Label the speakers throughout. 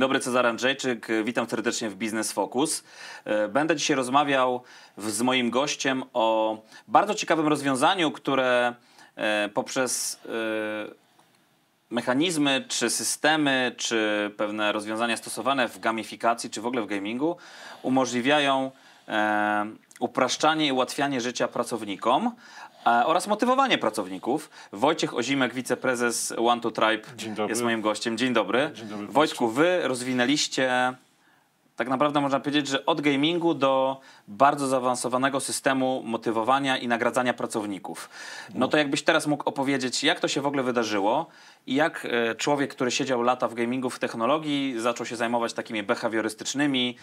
Speaker 1: Dzień dobry, Cezary Andrzejczyk. Witam serdecznie w Biznes Focus. Będę dzisiaj rozmawiał z moim gościem o bardzo ciekawym rozwiązaniu, które poprzez mechanizmy, czy systemy, czy pewne rozwiązania stosowane w gamifikacji, czy w ogóle w gamingu umożliwiają upraszczanie i ułatwianie życia pracownikom oraz motywowanie pracowników. Wojciech Ozimek, wiceprezes One2Tribe jest moim gościem. Dzień dobry.
Speaker 2: Dzień dobry.
Speaker 1: Wojtku, wy rozwinęliście tak naprawdę, można powiedzieć, że od gamingu do bardzo zaawansowanego systemu motywowania i nagradzania pracowników. No to jakbyś teraz mógł opowiedzieć, jak to się w ogóle wydarzyło i jak człowiek, który siedział lata w gamingu, w technologii, zaczął się zajmować takimi behawiorystycznymi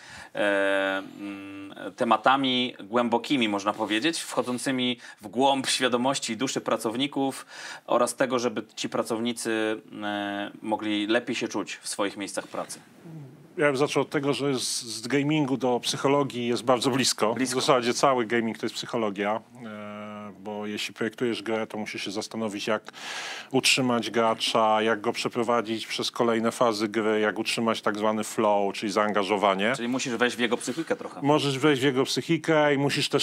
Speaker 1: tematami głębokimi, można powiedzieć, wchodzącymi w głąb świadomości i duszy pracowników oraz tego, żeby ci pracownicy mogli lepiej się czuć w swoich miejscach pracy.
Speaker 2: Ja bym zaczął od tego, że z gamingu do psychologii jest bardzo blisko. W zasadzie cały gaming to jest psychologia, bo jeśli projektujesz grę, to musisz się zastanowić, jak utrzymać gracza, jak go przeprowadzić przez kolejne fazy gry, jak utrzymać tak zwany flow, czyli zaangażowanie.
Speaker 1: Czyli musisz wejść w jego psychikę trochę.
Speaker 2: Możesz wejść w jego psychikę i musisz też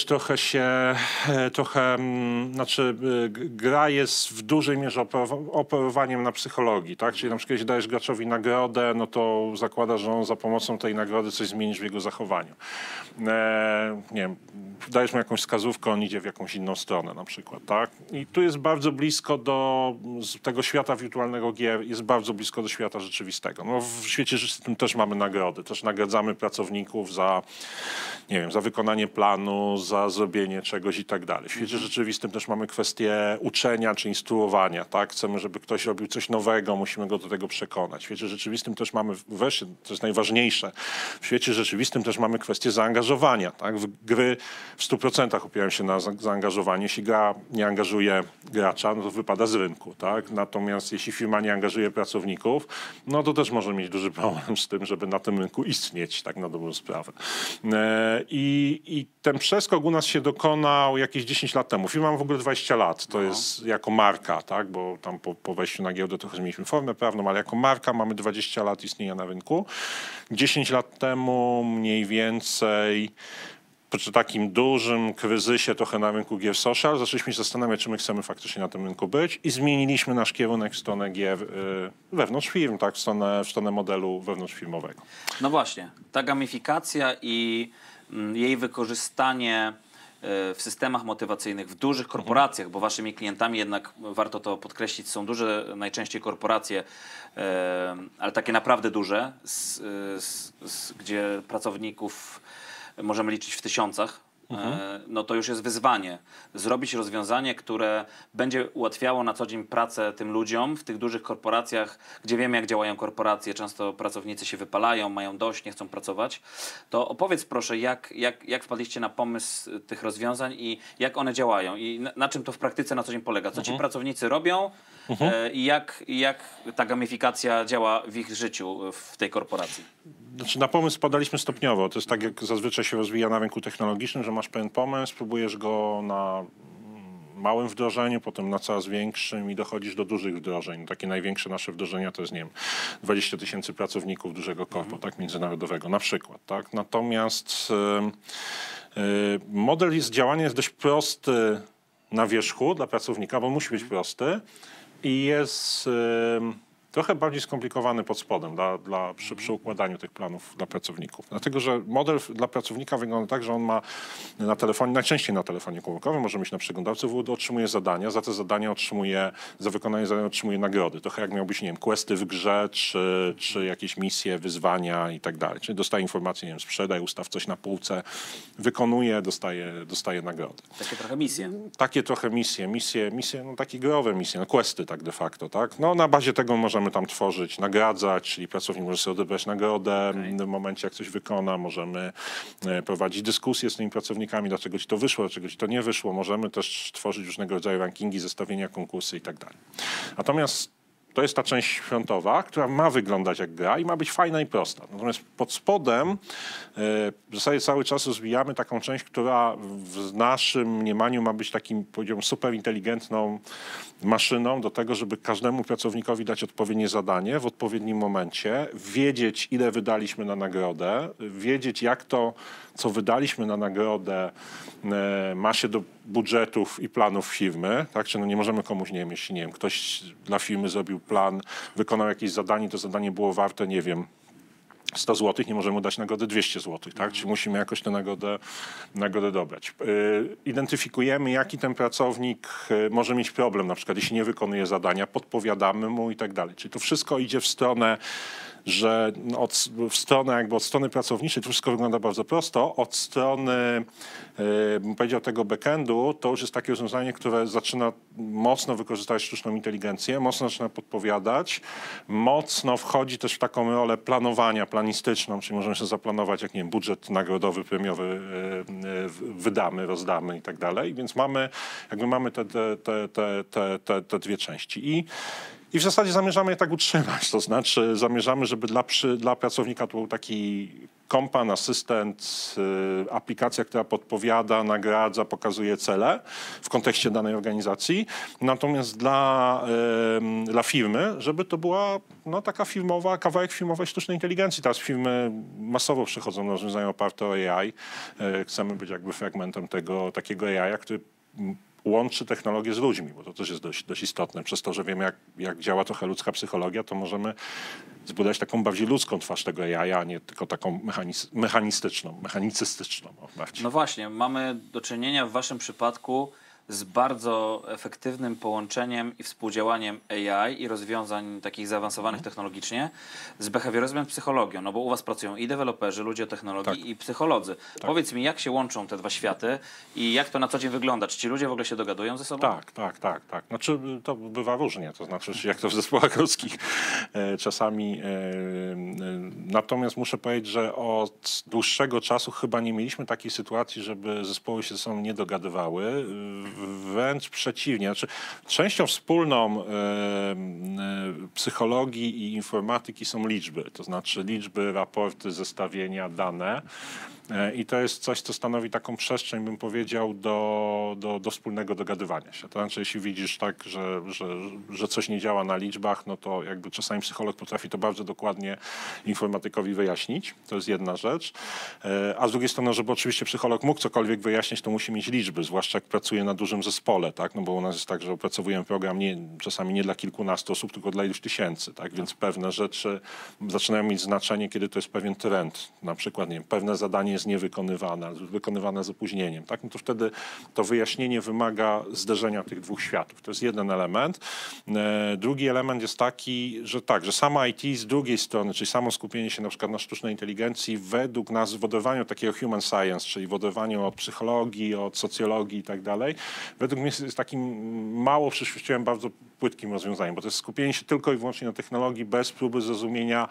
Speaker 2: gra jest w dużej mierze operowaniem na psychologii, tak? Czyli na przykład jeśli dajesz graczowi nagrodę, no to zakłada, że on za pomocą tej nagrody coś zmienisz w jego zachowaniu. Nie wiem, dajesz mu jakąś wskazówkę, on idzie w jakąś inną stronę na przykład, tak? I tu jest bardzo blisko do tego świata wirtualnego gier, jest bardzo blisko do świata rzeczywistego. No, w świecie rzeczywistym też mamy nagrody, też nagradzamy pracowników za, nie wiem, za wykonanie planu, za zrobienie czegoś i tak dalej. W świecie rzeczywistym też mamy kwestię uczenia czy instruowania, tak? Chcemy, żeby ktoś robił coś nowego, musimy go do tego przekonać. W świecie rzeczywistym też mamy, wreszcie, to jest najważniejsze, w świecie rzeczywistym też mamy kwestię zaangażowania, tak? Gry w 100% opierają się na zaangażowaniu. Jeśli gra nie angażuje gracza, no to wypada z rynku, tak? Natomiast jeśli firma nie angażuje pracowników, no to też może mieć duży problem z tym, żeby na tym rynku istnieć, tak na dobrą sprawę. I ten przeskok u nas się dokonał jakieś 10 lat temu. Firma ma w ogóle 20 lat, to jest jako marka, tak? Bo tam po wejściu na giełdę trochę zmieniliśmy formę prawną, ale jako marka mamy 20 lat istnienia na rynku. 10 lat temu mniej więcej przy takim dużym kryzysie trochę na rynku gier social zaczęliśmy się zastanawiać, czy my chcemy faktycznie na tym rynku być i zmieniliśmy nasz kierunek w stronę gier wewnątrz firm, tak, w stronę modelu wewnątrzfirmowego.
Speaker 1: No właśnie, ta gamifikacja i jej wykorzystanie w systemach motywacyjnych, w dużych korporacjach, bo waszymi klientami jednak, warto to podkreślić, są duże najczęściej korporacje, ale takie naprawdę duże, gdzie pracowników możemy liczyć w tysiącach, no to już jest wyzwanie. Zrobić rozwiązanie, które będzie ułatwiało na co dzień pracę tym ludziom w tych dużych korporacjach, gdzie wiemy, jak działają korporacje. Często pracownicy się wypalają, mają dość, nie chcą pracować. To opowiedz proszę, jak wpadliście na pomysł tych rozwiązań i jak one działają i na czym to w praktyce na co dzień polega. Co ci pracownicy robią i jak ta gamifikacja działa w ich życiu w tej korporacji.
Speaker 2: Znaczy, na pomysł podaliśmy stopniowo. To jest tak, jak zazwyczaj się rozwija na rynku technologicznym, że masz pewien pomysł, próbujesz go na małym wdrożeniu, potem na coraz większym i dochodzisz do dużych wdrożeń. Takie największe nasze wdrożenia to jest, nie wiem, 20 000 pracowników dużego korpo, tak, międzynarodowego na przykład. Tak? Natomiast model działania jest dość prosty na wierzchu dla pracownika, bo musi być prosty i jest trochę bardziej skomplikowany pod spodem przy układaniu tych planów dla pracowników. Dlatego, że model dla pracownika wygląda tak, że on ma na telefonie, najczęściej na telefonie komórkowym, może mieć na przeglądarce, otrzymuje zadania, za te zadania za wykonanie zadań otrzymuje nagrody. Trochę jak miałbyś, nie wiem, questy w grze, czy jakieś misje, wyzwania i tak dalej. Czyli dostaje informacje, nie wiem, sprzedaj, ustaw coś na półce, wykonuje, dostaje nagrody.
Speaker 1: Takie trochę misje.
Speaker 2: Takie trochę misje, no takie growe misje, no questy tak de facto, tak? No na bazie tego możemy tam tworzyć, nagradzać, czyli pracownik może sobie odebrać nagrodę w momencie, jak coś wykona. Możemy prowadzić dyskusje z tymi pracownikami, dlaczego ci to wyszło, dlaczego ci to nie wyszło. Możemy też tworzyć różnego rodzaju rankingi, zestawienia, konkursy i tak dalej. Natomiast to jest ta część frontowa, która ma wyglądać jak gra i ma być fajna i prosta. Natomiast pod spodem w zasadzie cały czas rozwijamy taką część, która w naszym mniemaniu ma być takim, powiedziałbym, super inteligentną maszyną do tego, żeby każdemu pracownikowi dać odpowiednie zadanie w odpowiednim momencie, wiedzieć, ile wydaliśmy na nagrodę, wiedzieć, jak to, co wydaliśmy na nagrodę, ma się do budżetów i planów firmy, tak? Czy no nie możemy komuś, nie wiem, jeśli nie wiem, ktoś dla firmy zrobił plan, wykonał jakieś zadanie, to zadanie było warte, nie wiem, 100 zł, nie możemy mu dać nagrody 200 zł, tak? Czyli musimy jakoś tę nagrodę dobrać. Identyfikujemy, jaki ten pracownik może mieć problem, na przykład jeśli nie wykonuje zadania, podpowiadamy mu i tak dalej. Czyli to wszystko idzie w stronę, że w stronę jakby od strony pracowniczej to wszystko wygląda bardzo prosto. Od strony, bym powiedział, tego backendu, to już jest takie rozwiązanie, które zaczyna mocno wykorzystywać sztuczną inteligencję, mocno zaczyna podpowiadać, mocno wchodzi też w taką rolę planowania, planistyczną, czyli możemy sobie zaplanować, jak nie wiem, budżet nagrodowy, premiowy wydamy, rozdamy i tak dalej. Więc mamy te dwie części. I w zasadzie zamierzamy je tak utrzymać, to znaczy zamierzamy, żeby dla pracownika to był taki kompan, asystent, aplikacja, która podpowiada, nagradza, pokazuje cele w kontekście danej organizacji. Natomiast dla firmy, żeby to była taka kawałek firmowej sztucznej inteligencji. Teraz firmy masowo przechodzą na rozwiązania oparte o AI. Chcemy być jakby fragmentem takiego AI, który łączy technologię z ludźmi, bo to też jest dość istotne. Przez to, że wiemy, jak działa trochę ludzka psychologia, to możemy zbudować taką bardziej ludzką twarz tego AI, a nie tylko taką mechanicystyczną.
Speaker 1: No właśnie, mamy do czynienia w waszym przypadku z bardzo efektywnym połączeniem i współdziałaniem AI i rozwiązań takich zaawansowanych technologicznie z behawioryzmem, psychologią, no bo u was pracują i deweloperzy, ludzie o technologii i psycholodzy. Tak. Powiedz mi, jak się łączą te dwa światy i jak to na co dzień wygląda? Czy ci ludzie w ogóle się dogadują ze sobą?
Speaker 2: Tak. Znaczy to bywa różnie, to znaczy jak to w zespołach ludzkich czasami. Natomiast muszę powiedzieć, że od dłuższego czasu chyba nie mieliśmy takiej sytuacji, żeby zespoły się ze sobą nie dogadywały. Wręcz przeciwnie. Znaczy, częścią wspólną psychologii i informatyki są liczby. To znaczy liczby, raporty, zestawienia, dane. I to jest coś, co stanowi taką przestrzeń, bym powiedział, do wspólnego dogadywania się. To znaczy, jeśli widzisz tak, że coś nie działa na liczbach, no to jakby czasami psycholog potrafi to bardzo dokładnie informatykowi wyjaśnić. To jest jedna rzecz. A z drugiej strony, żeby oczywiście psycholog mógł cokolwiek wyjaśnić, to musi mieć liczby, zwłaszcza jak pracuje na dużym zespole, tak? No bo u nas jest tak, że opracowujemy program czasami nie dla kilkunastu osób, tylko dla iluś tysięcy, tak? Więc pewne rzeczy zaczynają mieć znaczenie, kiedy to jest pewien trend. Na przykład, nie wiem, pewne zadanie jest niewykonywane, wykonywane z opóźnieniem, tak? No to wtedy to wyjaśnienie wymaga zderzenia tych dwóch światów. To jest jeden element. Drugi element jest taki, że sama IT z drugiej strony, czyli samo skupienie się na przykład na sztucznej inteligencji, według nas w oderwaniu takiego human science, czyli w oderwaniu od psychologii, od socjologii i tak dalej, według mnie jest takim mało przyszłościowym, bardzo płytkim rozwiązaniem, bo to jest skupienie się tylko i wyłącznie na technologii bez próby zrozumienia,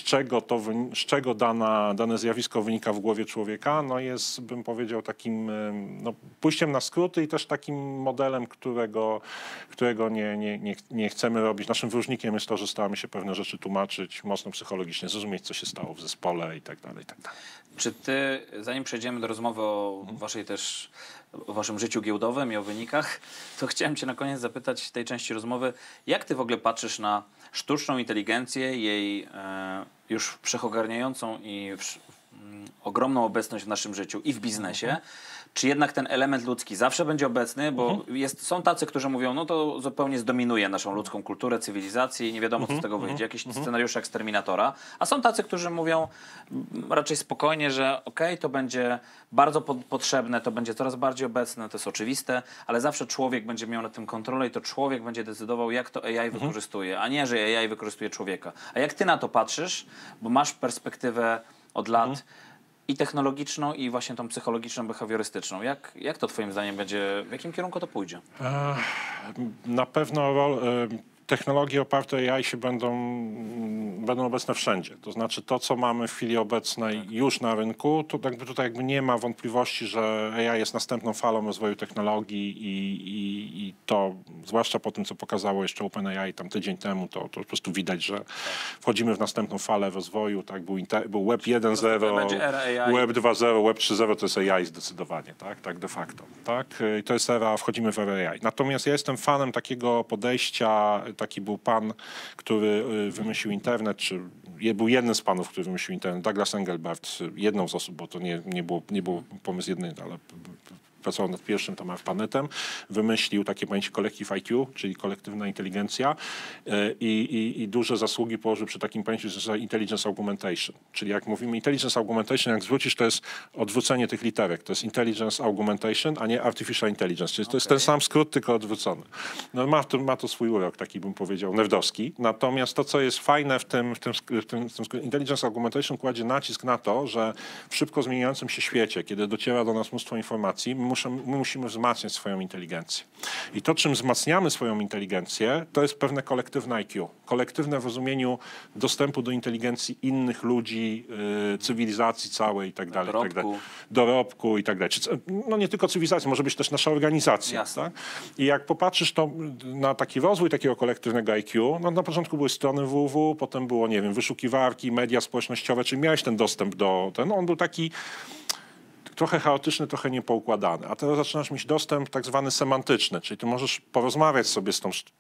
Speaker 2: z czego dane zjawisko wynika w głowie człowieka, no jest, bym powiedział, takim pójściem na skróty i też takim modelem, którego nie chcemy robić. Naszym wyróżnikiem jest to, że staramy się pewne rzeczy tłumaczyć mocno psychologicznie, zrozumieć, co się stało w zespole i tak dalej, i tak dalej.
Speaker 1: Czy ty, zanim przejdziemy do rozmowy o waszym życiu giełdowym i o wynikach, to chciałem cię na koniec zapytać w tej części rozmowy, jak ty w ogóle patrzysz na sztuczną inteligencję, jej już wszechogarniającą i ogromną obecność w naszym życiu i w biznesie, czy jednak ten element ludzki zawsze będzie obecny, bo są tacy, którzy mówią, no to zupełnie zdominuje naszą ludzką kulturę, cywilizację i nie wiadomo, co z tego wyjdzie, jakieś scenariusze jak z Terminatora, a są tacy, którzy mówią raczej spokojnie, że okej, to będzie bardzo potrzebne, to będzie coraz bardziej obecne, to jest oczywiste, ale zawsze człowiek będzie miał nad tym kontrolę i to człowiek będzie decydował, jak to AI wykorzystuje, a nie, że AI wykorzystuje człowieka. A jak ty na to patrzysz, bo masz perspektywę od lat i technologiczną, i właśnie tą psychologiczną, behawiorystyczną. Jak to twoim zdaniem będzie, w jakim kierunku to pójdzie?
Speaker 2: Na pewno technologie oparte o AI się będą obecne wszędzie. To znaczy to, co mamy w chwili obecnej już na rynku, to tutaj nie ma wątpliwości, że AI jest następną falą rozwoju technologii i to, zwłaszcza po tym, co pokazało jeszcze OpenAI tam tydzień temu, to po prostu widać, że wchodzimy w następną falę rozwoju. Tak? Był Web 1.0, Web 2.0, Web 3.0 to jest AI zdecydowanie, tak de facto. Tak? I to jest era, wchodzimy w erę AI. Natomiast ja jestem fanem takiego podejścia, taki był pan, który wymyślił internet, czy był jeden z panów, który wymyślił internet, Douglas Engelbart, jedną z osób, bo to nie był pomysł jednej, ale pracował nad pierwszym tam ARPANET-em, wymyślił takie pojęcie collective IQ, czyli kolektywna inteligencja i duże zasługi położył przy takim pojęciu, że nazywa intelligence augmentation. Czyli jak mówimy intelligence augmentation, jak zwrócisz, to jest odwrócenie tych literek. To jest intelligence augmentation, a nie artificial intelligence. Czyli to jest ten sam skrót, tylko odwrócony. No ma to swój urok, taki bym powiedział, nerdowski. Natomiast to, co jest fajne w tym intelligence augmentation, kładzie nacisk na to, że w szybko zmieniającym się świecie, kiedy dociera do nas mnóstwo informacji, my musimy wzmacniać swoją inteligencję. I to, czym wzmacniamy swoją inteligencję, to jest pewne kolektywne IQ. Kolektywne w rozumieniu dostępu do inteligencji innych ludzi, cywilizacji całej i tak dalej. Dorobku i tak dalej. No nie tylko cywilizacji, może być też nasza organizacja. Tak? I jak popatrzysz na taki rozwój takiego kolektywnego IQ, no na początku były strony www, potem było, nie wiem, wyszukiwarki, media społecznościowe, czyli miałeś ten dostęp do... On był taki trochę chaotyczny, trochę niepoukładany. A teraz zaczynasz mieć dostęp tak zwany semantyczny, czyli ty możesz porozmawiać sobie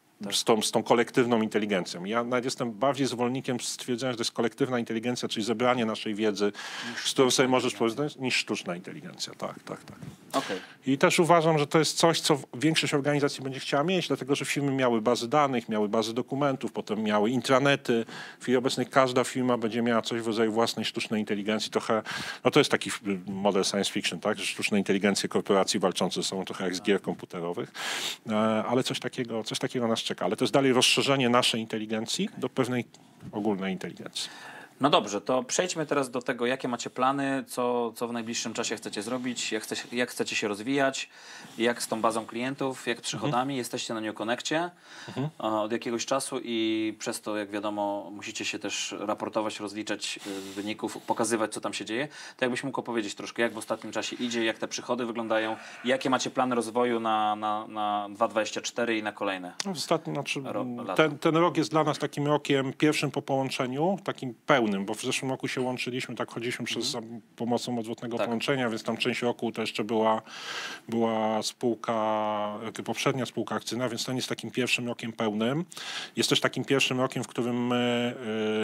Speaker 2: z tą kolektywną inteligencją. Ja nawet jestem bardziej zwolennikiem stwierdzenia, że to jest kolektywna inteligencja, czyli zebranie naszej wiedzy, z którą sobie możesz porozmawiać, niż sztuczna inteligencja. Tak.
Speaker 1: Okay.
Speaker 2: I też uważam, że to jest coś, co większość organizacji będzie chciała mieć, dlatego że firmy miały bazy danych, miały bazy dokumentów, potem miały intranety. W chwili obecnej każda firma będzie miała coś w rodzaju własnej sztucznej inteligencji. Trochę, no to jest taki model science fiction, tak? Że sztuczne inteligencje korporacji walczące są trochę jak z gier komputerowych, ale coś takiego nas czeka. Ale to jest dalej rozszerzenie naszej inteligencji do pewnej ogólnej inteligencji.
Speaker 1: No dobrze, to przejdźmy teraz do tego, jakie macie plany, co w najbliższym czasie chcecie zrobić, jak chcecie się rozwijać, jak z tą bazą klientów, jak z przychodami. Jesteście na New Connectie od jakiegoś czasu i przez to, jak wiadomo, musicie się też raportować, rozliczać z wyników, pokazywać, co tam się dzieje. To jakbyś mógł opowiedzieć troszkę, jak w ostatnim czasie idzie, jak te przychody wyglądają, jakie macie plany rozwoju na 2024 i na kolejne
Speaker 2: lata. Ten rok jest dla nas takim rokiem pierwszym po połączeniu, takim pełnym, bo w zeszłym roku się łączyliśmy, tak chodziliśmy za pomocą odwrotnego połączenia, więc tam część roku to jeszcze była spółka, poprzednia spółka akcyjna, więc ten jest takim pierwszym rokiem pełnym. Jest też takim pierwszym rokiem, w którym my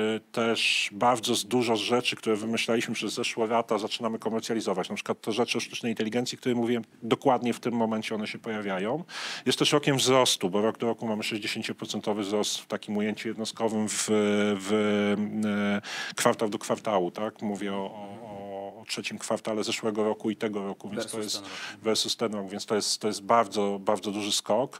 Speaker 2: też bardzo dużo rzeczy, które wymyślaliśmy przez zeszłe lata, zaczynamy komercjalizować. Na przykład te rzeczy o sztucznej inteligencji, które mówiłem, dokładnie w tym momencie one się pojawiają. Jest też rokiem wzrostu, bo rok do roku mamy 60% wzrost w takim ujęciu jednostkowym kwartał do kwartału, tak? Mówię o trzecim kwartale zeszłego roku i tego roku, więc to jest versus ten rok, więc to jest bardzo, bardzo duży skok.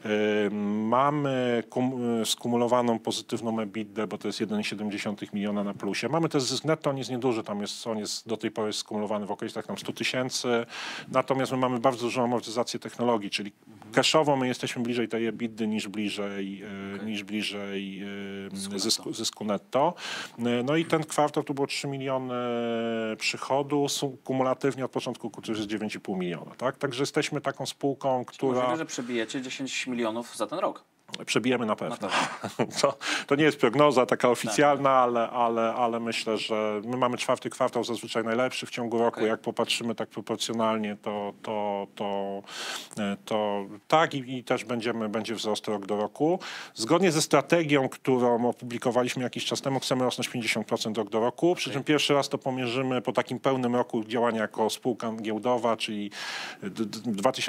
Speaker 2: Mamy skumulowaną pozytywną EBITDA, bo to jest 1,7 miliona na plusie. Mamy też zysk netto, on jest nieduży, on jest do tej pory skumulowany w okolicach tam 100 000, natomiast my mamy bardzo dużą amortyzację technologii, czyli cashowo my jesteśmy bliżej tej EBITDA niż bliżej zysku netto. No i ten kwartał to było 3 miliony przychodu, kumulatywnie od początku to jest 9,5 miliona. Tak? Także jesteśmy taką spółką, która...
Speaker 1: Możliwe, że przebijecie 10 milionów za ten rok.
Speaker 2: Przebijemy na pewno. To nie jest prognoza taka oficjalna, ale myślę, że my mamy czwarty kwartał zazwyczaj najlepszy w ciągu roku. Jak popatrzymy tak proporcjonalnie, to tak i też będzie wzrost rok do roku. Zgodnie ze strategią, którą opublikowaliśmy jakiś czas temu, chcemy rosnąć 50% rok do roku. Przy czym pierwszy raz to pomierzymy po takim pełnym roku działania jako spółka giełdowa, czyli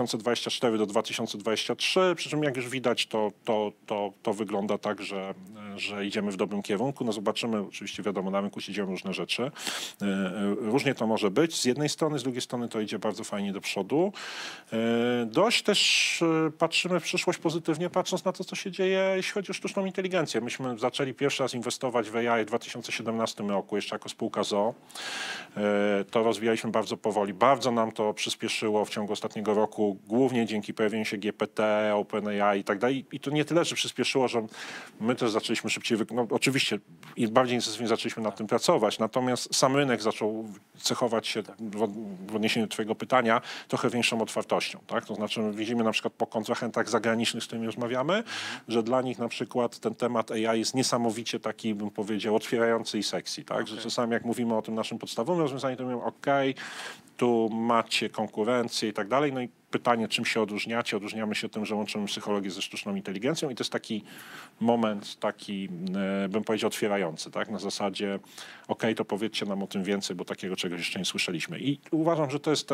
Speaker 2: 2024 do 2023. Przy czym jak już widać, to wygląda tak, że idziemy w dobrym kierunku. No zobaczymy, oczywiście wiadomo, na rynku się dzieją różne rzeczy. Różnie to może być z jednej strony, z drugiej strony to idzie bardzo fajnie do przodu. Dość też patrzymy w przyszłość pozytywnie, patrząc na to, co się dzieje, jeśli chodzi o sztuczną inteligencję. Myśmy zaczęli pierwszy raz inwestować w AI w 2017 roku, jeszcze jako spółka ZOO. To rozwijaliśmy bardzo powoli. Bardzo nam to przyspieszyło w ciągu ostatniego roku, głównie dzięki pojawieniu się GPT, OpenAI i tak dalej. I to nie tyle, że przyspieszyło, że my też zaczęliśmy szybciej, no oczywiście i bardziej intensywnie zaczęliśmy nad tym pracować, natomiast sam rynek zaczął cechować się w odniesieniu do twojego pytania trochę większą otwartością. Tak? To znaczy widzimy na przykład po kontrahentach zagranicznych, z którymi rozmawiamy, że dla nich na przykład ten temat AI jest niesamowicie taki, bym powiedział, otwierający i sexy. Tak? Że czasami jak mówimy o tym naszym podstawowym rozwiązaniu, to mówią tu macie konkurencję i tak dalej. No i pytanie, czym się odróżniacie? Odróżniamy się tym, że łączymy psychologię ze sztuczną inteligencją i to jest taki moment, taki, bym powiedział, otwierający, tak? Na zasadzie, to powiedzcie nam o tym więcej, bo takiego czegoś jeszcze nie słyszeliśmy. I uważam, że to jest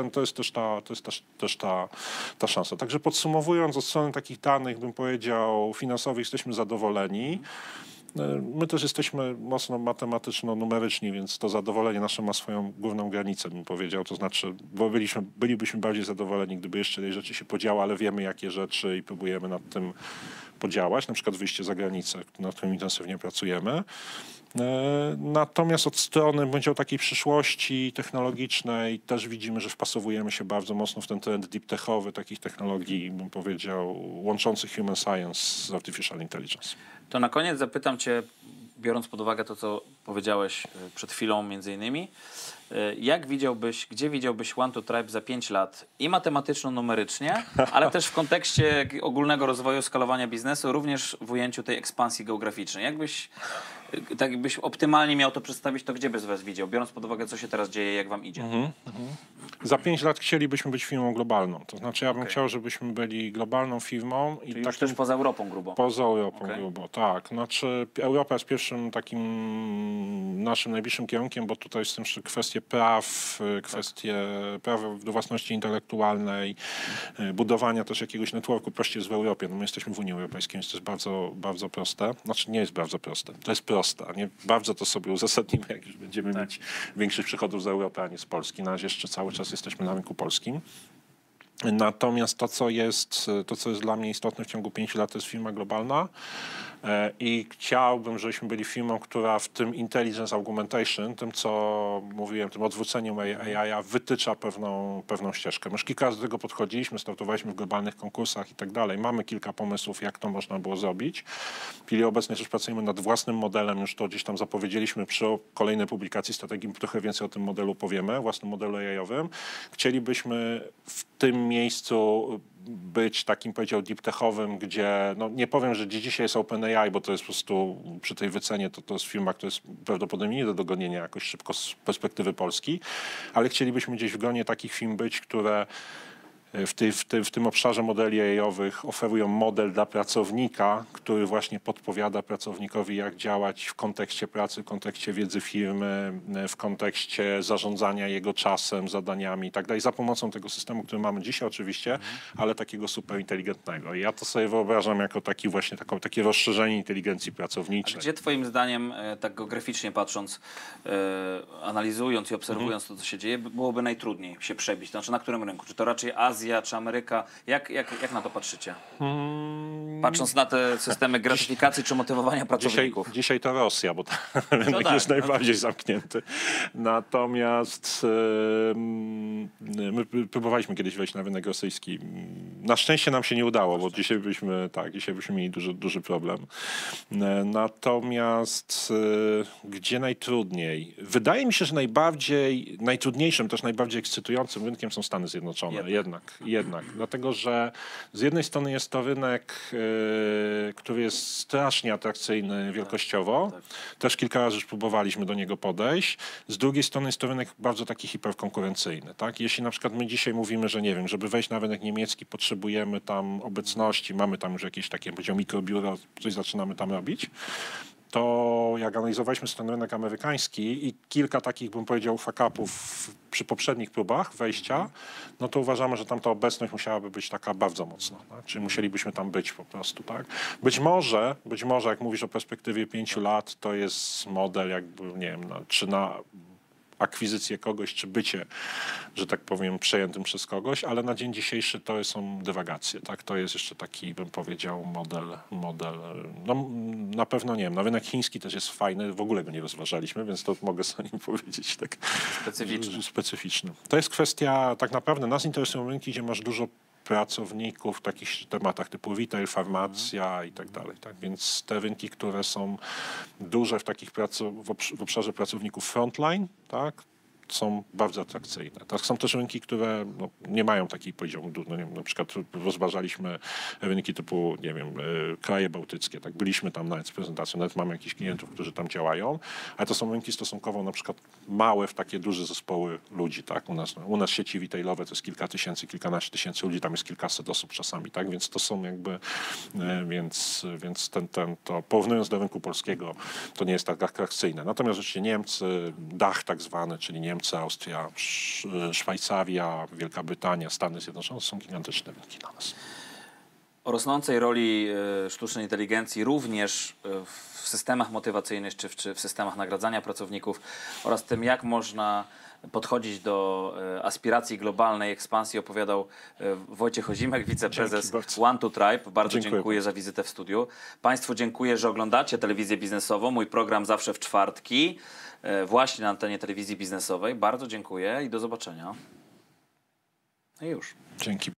Speaker 2: też ta szansa. Także podsumowując, od strony takich danych, bym powiedział, finansowych, jesteśmy zadowoleni. My też jesteśmy mocno matematyczno-numeryczni, więc to zadowolenie nasze ma swoją główną granicę, bym powiedział. To znaczy, bo bylibyśmy bardziej zadowoleni, gdyby jeszcze tej rzeczy się podziało, ale wiemy, jakie rzeczy i próbujemy nad tym podziałać. Na przykład wyjście za granicę, nad którym intensywnie pracujemy. Natomiast od strony, będzie o takiej przyszłości technologicznej, też widzimy, że wpasowujemy się bardzo mocno w ten trend deep techowy, takich technologii, bym powiedział, łączących human science z artificial intelligence.
Speaker 1: To na koniec zapytam cię, biorąc pod uwagę to, co powiedziałeś przed chwilą między innymi, gdzie widziałbyś One2Tribe za 5 lat i matematyczno-numerycznie, ale też w kontekście ogólnego rozwoju, skalowania biznesu, również w ujęciu tej ekspansji geograficznej? Jakbyś optymalnie miał to przedstawić, to gdzie byś was widział, biorąc pod uwagę, co się teraz dzieje, jak wam idzie?
Speaker 2: Za 5 lat chcielibyśmy być firmą globalną. To znaczy ja bym chciał, żebyśmy byli globalną firmą. I
Speaker 1: już też poza Europą grubo.
Speaker 2: Poza Europą grubo, tak. Znaczy Europa jest pierwszym takim naszym najbliższym kierunkiem, bo tutaj są jeszcze kwestie praw, kwestie praw do własności intelektualnej, budowania też jakiegoś networku prościej jest w Europie. No my jesteśmy w Unii Europejskiej, więc to jest bardzo, bardzo proste. Znaczy nie jest bardzo proste, to jest proste, a nie bardzo to sobie uzasadnimy, jak już będziemy mieć większych przychodów z Europy, a nie z Polski. Na razie jeszcze cały czas jesteśmy na rynku polskim. Natomiast to, co jest dla mnie istotne w ciągu 5 lat, to jest firma globalna i chciałbym, żebyśmy byli firmą, która w tym intelligence augmentation, tym co mówiłem, tym odwróceniem AI wytycza pewną ścieżkę. My już kilka razy do tego podchodziliśmy, startowaliśmy w globalnych konkursach i tak dalej. Mamy kilka pomysłów, jak to można było zrobić. W chwili obecnej też pracujemy nad własnym modelem, już to gdzieś tam zapowiedzieliśmy przy kolejnej publikacji strategii, trochę więcej o tym modelu powiemy, własnym modelu AI-owym. Chcielibyśmy w tym miejscu być takim, powiedział, deep techowym, gdzie, no nie powiem, że dzisiaj jest OpenAI, bo to jest po prostu przy tej wycenie to jest firma, która jest prawdopodobnie nie do dogonienia jakoś szybko z perspektywy Polski, ale chcielibyśmy gdzieś w gronie takich firm być, które w tym obszarze modeli AI-owych oferują model dla pracownika, który właśnie podpowiada pracownikowi, jak działać w kontekście pracy, w kontekście wiedzy firmy, w kontekście zarządzania jego czasem, zadaniami i tak dalej, za pomocą tego systemu, który mamy dzisiaj oczywiście, ale takiego super inteligentnego. I ja to sobie wyobrażam jako takie rozszerzenie inteligencji pracowniczej.
Speaker 1: A gdzie twoim zdaniem, tak geograficznie patrząc, analizując i obserwując to, co się dzieje, byłoby najtrudniej się przebić? To znaczy na którym rynku? Czy to raczej Azja, czy Ameryka? Jak na to patrzycie? Patrząc na te systemy gratyfikacji czy motywowania pracowników.
Speaker 2: Dzisiaj to Rosja, bo rynek jest najbardziej zamknięty. Natomiast my próbowaliśmy kiedyś wejść na rynek rosyjski. Na szczęście nam się nie udało, bo dzisiaj byśmy mieli duży problem. Natomiast gdzie najtrudniej? Wydaje mi się, że najtrudniejszym, też najbardziej ekscytującym rynkiem są Stany Zjednoczone. Jednak. Dlatego, że z jednej strony jest to rynek, który jest strasznie atrakcyjny wielkościowo. Też kilka razy już próbowaliśmy do niego podejść. Z drugiej strony jest to rynek bardzo taki hiperkonkurencyjny. Tak? Jeśli na przykład my dzisiaj mówimy, że nie wiem, żeby wejść na rynek niemiecki potrzebujemy tam obecności, mamy tam już jakieś takie, powiedział, mikrobiuro, coś zaczynamy tam robić, to jak analizowaliśmy ten rynek amerykański i kilka takich, bym powiedział, fuck-upów przy poprzednich próbach wejścia, no to uważamy, że tam ta obecność musiałaby być taka bardzo mocna. Tak? Czyli musielibyśmy tam być po prostu. Tak? Być może, jak mówisz o perspektywie 5 lat, to jest model jakby, nie wiem, czy na akwizycję kogoś, czy bycie, że tak powiem, przejętym przez kogoś, ale na dzień dzisiejszy to są dywagacje. Tak? To jest jeszcze taki, bym powiedział, model. No, na pewno nie wiem, na rynek chiński też jest fajny, w ogóle go nie rozważaliśmy, więc to mogę sobie o nim powiedzieć. Tak specyficzny. To jest kwestia, tak naprawdę nas interesują rynki, gdzie masz dużo pracowników w takich tematach typu retail, farmacja i tak dalej. Tak? Więc te rynki, które są duże w takich w obszarze pracowników frontline, tak? Są bardzo atrakcyjne. Tak, są też rynki, które nie mają takiej, powiedziałbym, nie wiem, na przykład rozważaliśmy rynki typu, nie wiem, kraje bałtyckie. Tak, byliśmy tam nawet z prezentacją, nawet mamy jakichś klientów, którzy tam działają, ale to są rynki stosunkowo na przykład małe w takie duże zespoły ludzi. Tak, u nas sieci retailowe to jest kilka tysięcy, kilkanaście tysięcy ludzi, tam jest kilkaset osób czasami, tak, więc to są jakby, więc to porównując do rynku polskiego, to nie jest tak atrakcyjne. Natomiast oczywiście Niemcy, Dach tak zwany, czyli Niemcy, Austria, Szwajcaria, Wielka Brytania, Stany Zjednoczone są gigantyczne rynki dla nas.
Speaker 1: O rosnącej roli sztucznej inteligencji również w systemach motywacyjnych czy w systemach nagradzania pracowników oraz tym, jak można podchodzić do aspiracji globalnej ekspansji, opowiadał Wojciech Ozimek, wiceprezes One2Tribe. Bardzo dziękuję za wizytę w studiu. Państwu dziękuję, że oglądacie telewizję biznesową. Mój program zawsze w czwartki, właśnie na antenie telewizji biznesowej. Bardzo dziękuję i do zobaczenia. No i już.
Speaker 2: Dzięki.